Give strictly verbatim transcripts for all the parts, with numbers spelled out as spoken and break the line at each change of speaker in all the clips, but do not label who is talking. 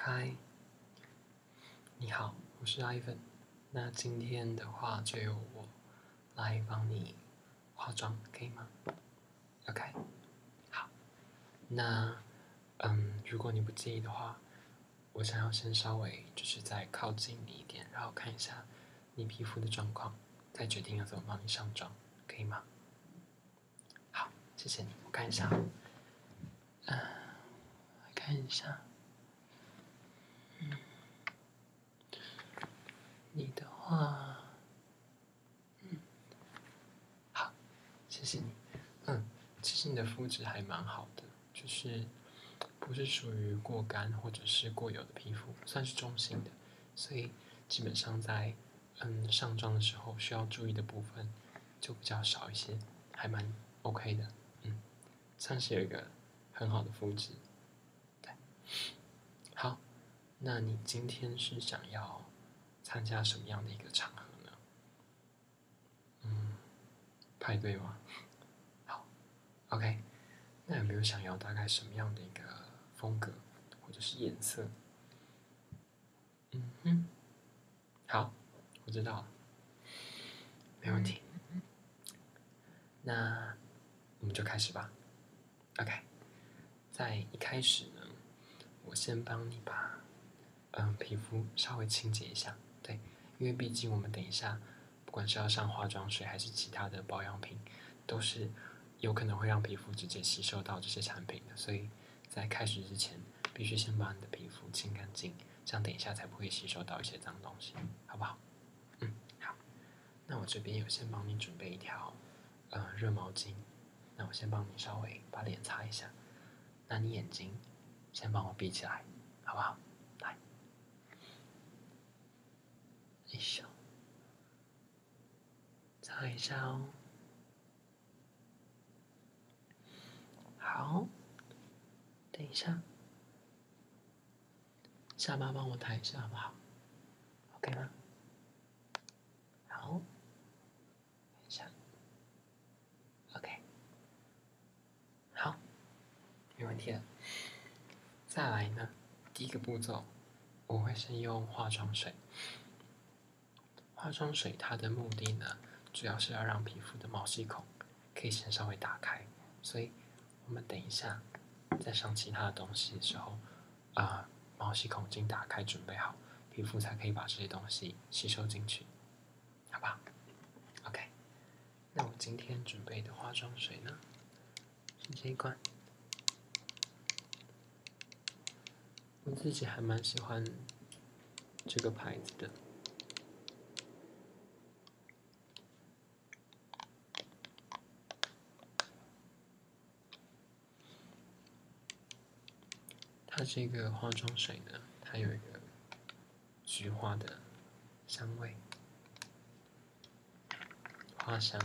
嗨，你好，我是 Ivan。那今天的话就由我来帮你化妆，可以吗 ？OK， 好。那嗯，如果你不介意的话，我想要先稍微就是再靠近你一点，然后看一下你皮肤的状况，再决定要怎么帮你上妆，可以吗？好，谢谢你。我看一下，嗯，来看一下。你的话，嗯，好，谢谢你。嗯，其实你的肤质还蛮好的，就是不是属于过干或者是过油的皮肤，算是中性的，所以基本上在嗯上妆的时候需要注意的部分就比较少一些，还蛮 OK 的。嗯，算是有一个很好的肤质。对，好，那你今天是想要参加什么样的一个场合呢？嗯，派对吗？好，OK。那有没有想要大概什么样的一个风格或者是颜色？嗯哼，好，我知道了，没问题。那我们就开始吧。OK，在一开始呢，我先帮你把嗯皮肤稍微清洁一下，对，因为毕竟我们等一下不管是要上化妆水还是其他的保养品，都是有可能会让皮肤直接吸收到这些产品的，所以在开始之前必须先把你的皮肤清干净，这样等一下才不会吸收到一些脏东西，好不好？嗯，好。那我这边有先帮你准备一条呃热毛巾，那我先帮你稍微把脸擦一下，那你眼睛先帮我闭起来，好不好？来，一手擦一下哦。好，等一下，下巴帮我抬一下好不好 ？OK 吗？好，等一下 ，OK，好，没问题了。再来呢，第一个步骤，我会先用化妆水。化妆水它的目的呢，主要是要让皮肤的毛细孔可以先稍微打开，所以我们等一下在上其他的东西的时候，啊、呃，毛细孔已经打开准备好，皮肤才可以把这些东西吸收进去，好不好 ？OK，那我今天准备的化妆水呢，是这一罐。我自己还蛮喜欢这个牌子的。它这个化妆水呢，它有一个菊花的香味，花香。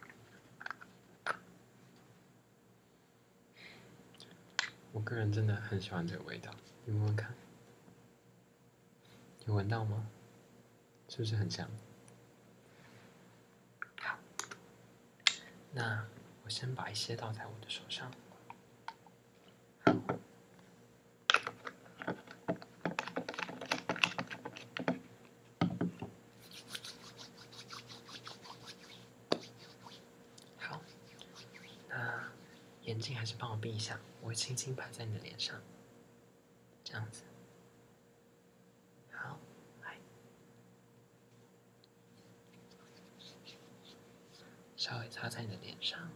我个人真的很喜欢这个味道，你闻闻看，有闻到吗？是不是很香？好，那我先把一些倒在我的手上。好，那眼睛还是帮我闭一下，我会轻轻拍在你的脸上，这样子。好，来，稍微擦在你的脸上。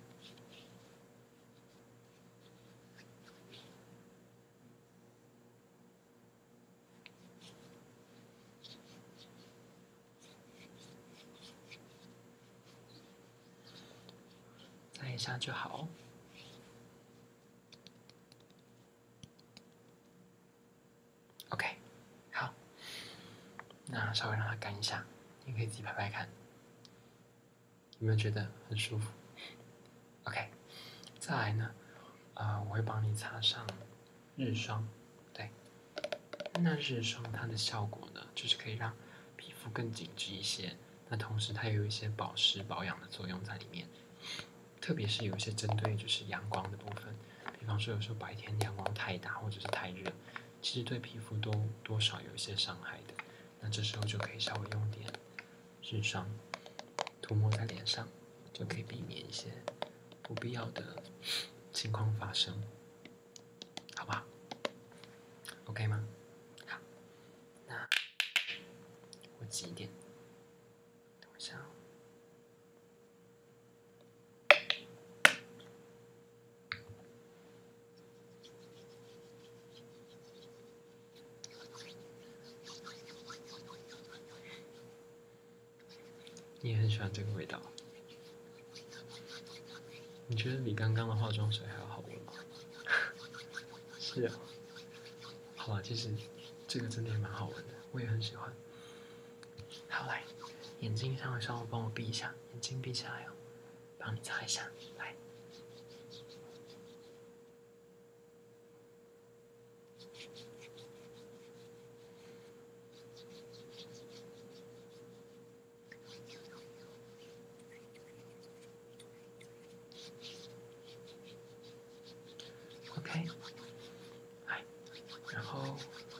再一下就好。OK， 好，那稍微让它干一下，你可以自己拍拍看，有没有觉得很舒服 ？OK， 再来呢，呃，我会帮你擦上日霜，对，那日霜它的效果呢，就是可以让皮肤更紧致一些，那同时它也有一些保湿保养的作用在里面，特别是有一些针对就是阳光的部分，比方说有时候白天阳光太大或者是太热， 其实对皮肤都多少有一些伤害的。那这时候就可以稍微用点日霜涂抹在脸上，就可以避免一些不必要的情况发生，好不好 ？OK 吗？好，那我挤一点，等一下哦。你也很喜欢这个味道，你觉得比刚刚的化妆水还要好闻吗？是啊，好吧，其实这个真的也蛮好闻的，我也很喜欢。好，来，眼睛稍微稍微帮我闭一下，眼睛闭起来哦，帮你擦一下，来。OK， 来，然后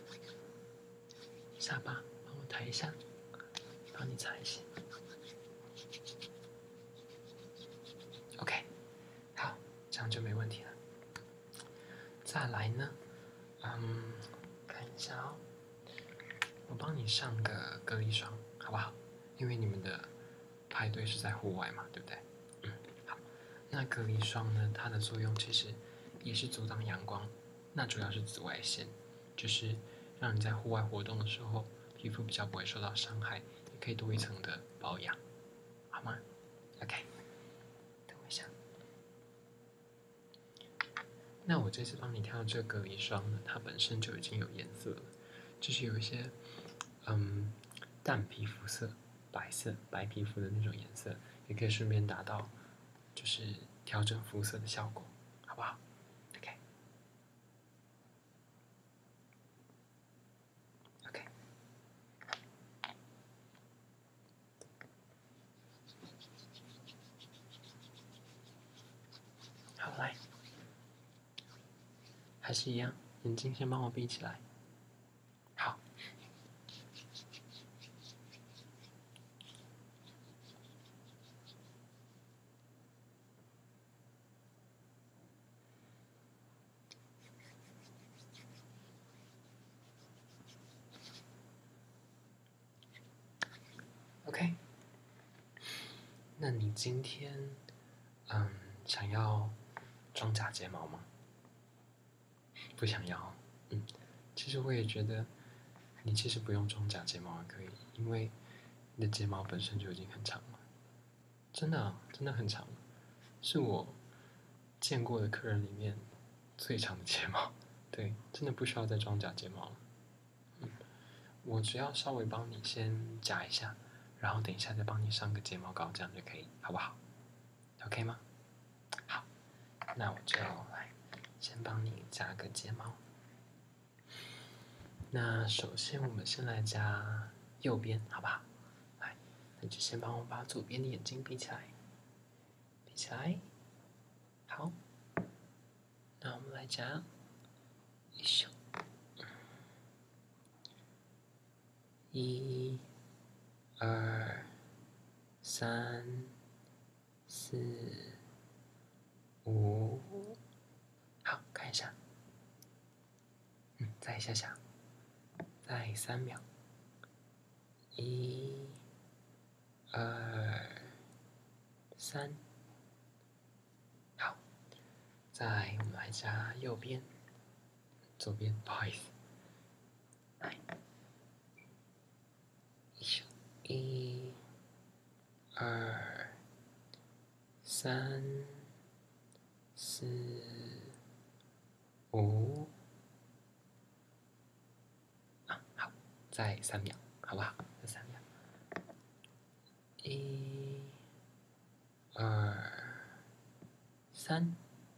下巴帮我抬一下，帮你擦一下。OK， 好，这样就没问题了。再来呢，嗯，看一下哦，我帮你上个隔离霜，好不好？因为你们的派对是在户外嘛，对不对？嗯，好。那隔离霜呢，它的作用其实也是阻挡阳光，那主要是紫外线，就是让你在户外活动的时候，皮肤比较不会受到伤害，也可以多一层的保养，好吗 ？OK， 等我一下。那我这次帮你挑的这个隔离霜呢，它本身就已经有颜色了，就是有一些嗯淡皮肤色、白色、白皮肤的那种颜色，也可以顺便达到就是调整肤色的效果，好不好 ？OK，OK，、OK OK 好，来，还是一样，眼睛先帮我闭起来。好。OK， 那你今天嗯想要装假睫毛吗？不想要。嗯，其实我也觉得你其实不用装假睫毛也可以，因为你的睫毛本身就已经很长了，真的、啊、真的很长，是我见过的客人里面最长的睫毛。对，真的不需要再装假睫毛了。嗯，我只要稍微帮你先夹一下，然后等一下再帮你上个睫毛膏，这样就可以，好不好 ？OK 吗？好，那我就来先帮你夹个睫毛。那首先我们先来夹右边，好不好？来，那就先帮我把左边的眼睛闭起来，闭起来。好，那我们来夹，一手，一、二、三、四、五。好，看一下，嗯，再一下下，再三秒，一、二、三。好，再我们来夹右边，左边，不好意思，来，一、二、三、四、五。啊，好，再三秒，好不好？再三秒，一、二、三，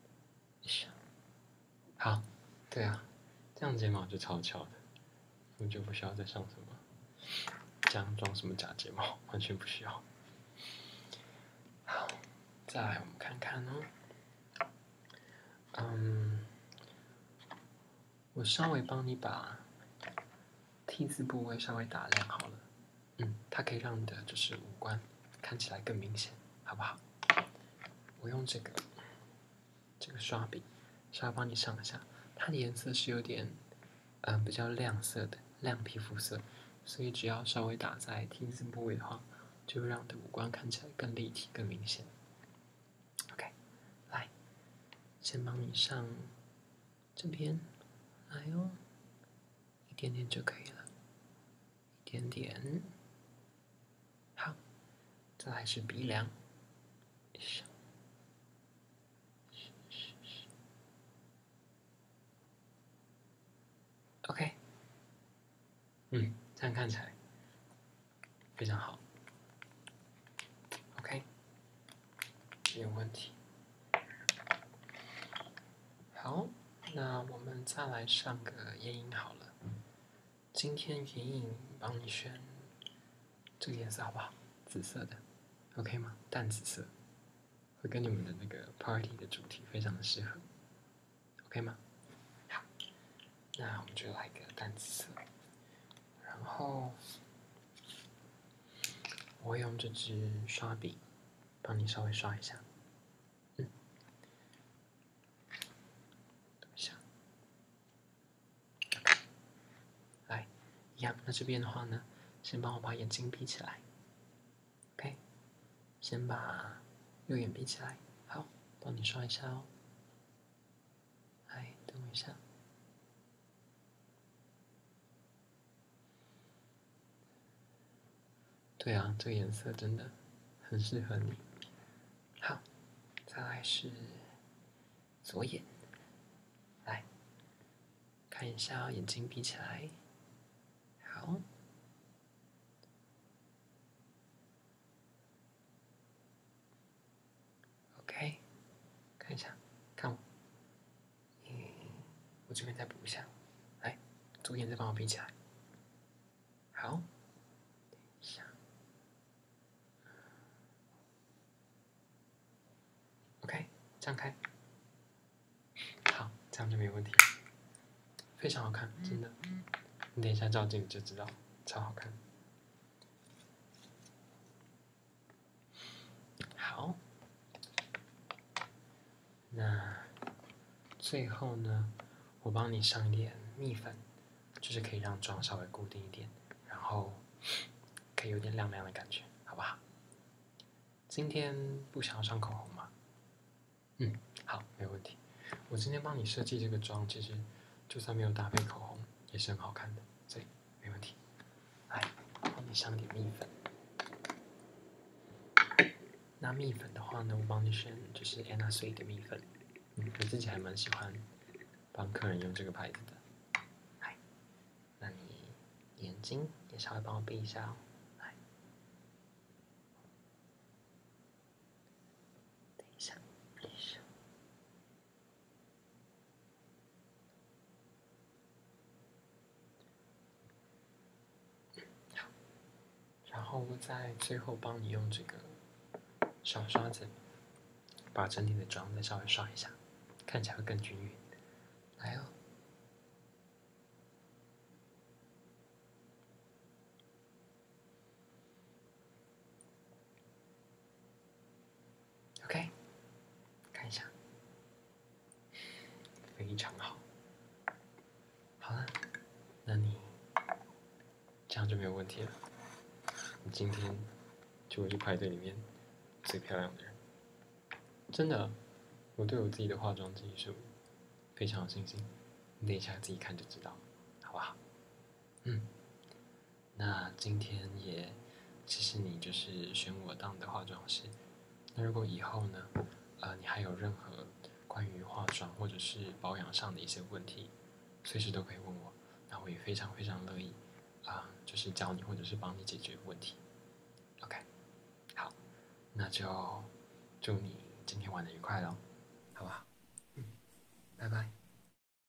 好，对啊，这样睫毛就超翘的，我就不需要再上什么，这样装什么假睫毛，完全不需要。好，再来我们看看哦，嗯， 我稍微帮你把 T 字部位稍微打亮好了，嗯，它可以让你的就是五官看起来更明显，好不好？我用这个这个刷笔稍微帮你上一下，它的颜色是有点嗯、呃、比较亮色的亮皮肤色，所以只要稍微打在 T 字部位的话，就会让你的五官看起来更立体、更明显。OK， 来，先帮你上这边，来哦，一点点就可以了，一点点。好，再来是鼻梁，上。OK， 嗯，这样看起来非常好。OK， 没有问题。好，那我们再来上个眼影好了。今天眼影帮你选这个颜色好不好？紫色的 ，OK 吗？淡紫色，会跟你们的那个 party 的主题非常的适合 ，OK 吗？好，那我们就来个淡紫色，然后我会用这支刷笔帮你稍微刷一下，嗯，等一下，来，一样。那这边的话呢，先帮我把眼睛闭起来 ，OK， 先把右眼闭起来，好，帮你刷一下哦。来，等我一下。对啊，这个颜色真的很适合你。好，再来是左眼，来看一下哦，眼睛闭起来。好 ，OK， 看一下，看我，嗯，我这边再补一下。来，左眼再帮我闭起来。好，等一下。OK， 张开。好，这样就没有问题，非常好看，真的。你等一下照镜就知道，超好看。好，那最后呢，我帮你上一点蜜粉，就是可以让妆稍微固定一点，然后可以有点亮亮的感觉，好不好？今天不想要上口红吗？嗯，好，没有问题。我今天帮你设计这个妆，其实就算没有搭配口红，也是很好看的，所以没问题。来，帮你上点蜜粉。那蜜粉的话呢，我帮你选就是 Anna Sui 的蜜粉，嗯，我自己还蛮喜欢帮客人用这个牌子的。来，那你眼睛也稍微帮我闭一下哦。来，等一下，闭一下。好，然后我再最后帮你用这个小刷子，把整体的妆再稍微刷一下，看起来会更均匀。来哦。OK， 看一下，非常好。好了，那你这样就没有问题了。你今天就会是派对里面最漂亮的人，真的。我对我自己的化妆技术非常有信心，你等一下自己看就知道，好不好？嗯，那今天也谢谢你，就是选我当你的化妆师。那如果以后呢，呃，你还有任何关于化妆或者是保养上的一些问题，随时都可以问我，那我也非常非常乐意啊、呃，就是教你或者是帮你解决问题。OK， 好，那就祝你今天玩的愉快喽，好不好？嗯，拜拜。